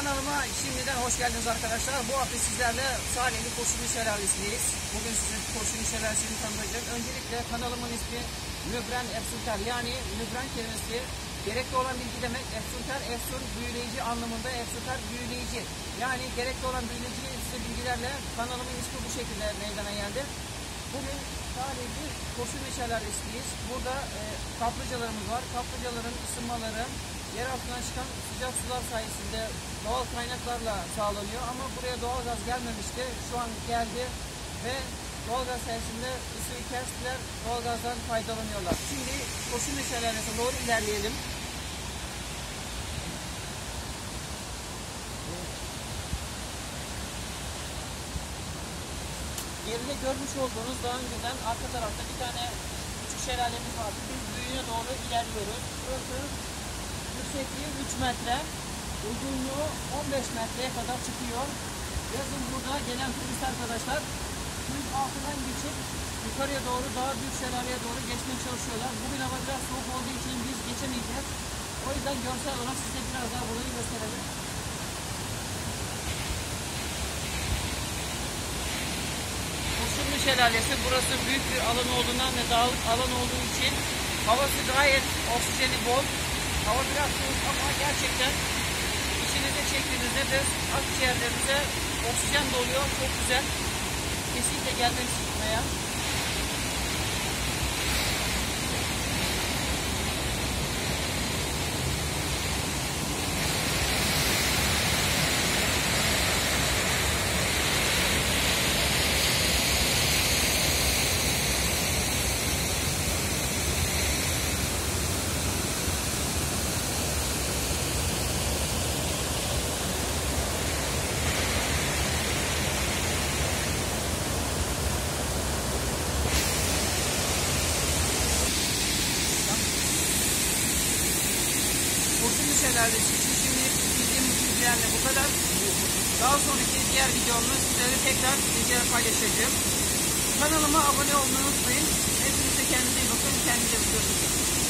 Kanalıma şimdiden hoş geldiniz arkadaşlar. Bu hafta sizlerle Salihli Kurşunlu Şelalesi'ndeyiz. Bugün size Kurşunlu Şelalesi'ni tanıtacağım. Öncelikle kanalımın ismi Mübren Efsunter, yani Mübren kelimesi gerekli olan bilgi demek. Efsunter, efsun büyüleyici anlamında, efsunter büyüleyici. Yani gerekli olan büyüleyici size bilgilerle kanalımın ismi bu şekilde meydana geldi. Bugün Salihli Kurşunlu Şelalesi'ndeyiz. Burada kaplıcalarımız var. Kaplıcaların ısınmaları yer altından çıkan sıcak sular sayesinde doğal kaynaklarla sağlanıyor, ama buraya doğal gaz gelmemişti. Şu an geldi ve doğal gaz sayesinde ısıyı kestiler, doğal gazdan faydalanıyorlar. Şimdi Kurşunlu Şelalesi'ne doğru ilerleyelim. Geride görmüş olduğunuz daha önceden arka tarafta bir tane küçük şelalemiz vardı. Biz büyüğüne doğru ilerliyoruz. Burası yüksekliği 3 metre, uzunluğu 15 metreye kadar çıkıyor. Yazın burada gelen turist arkadaşlar suyun altından geçip yukarıya doğru, daha büyük şelaleye doğru geçmeye çalışıyorlar. Bugün hava biraz soğuk olduğu için biz geçemeyeceğiz. O yüzden görsel olarak size biraz daha burayı gösterelim. Kurşunlu Şelalesi, burası büyük bir alan olduğundan ve dağlık alan olduğu için havası gayet oksijeni bol. Hava biraz soğuk ama gerçekten içinize çektiğiniz nefes akciğerlerinize oksijen doluyor. Çok güzel. Kesinlikle gelmenizi buraya. Kurşunlu Şelalesi için şimdi bildiğim bilgilerle bu kadar. Daha sonraki diğer videomda sizlere tekrar bilgiler paylaşacağım. Kanalıma abone olmayı unutmayın. Hepinize kendinize iyi bakın. Kendinize iyi bakın.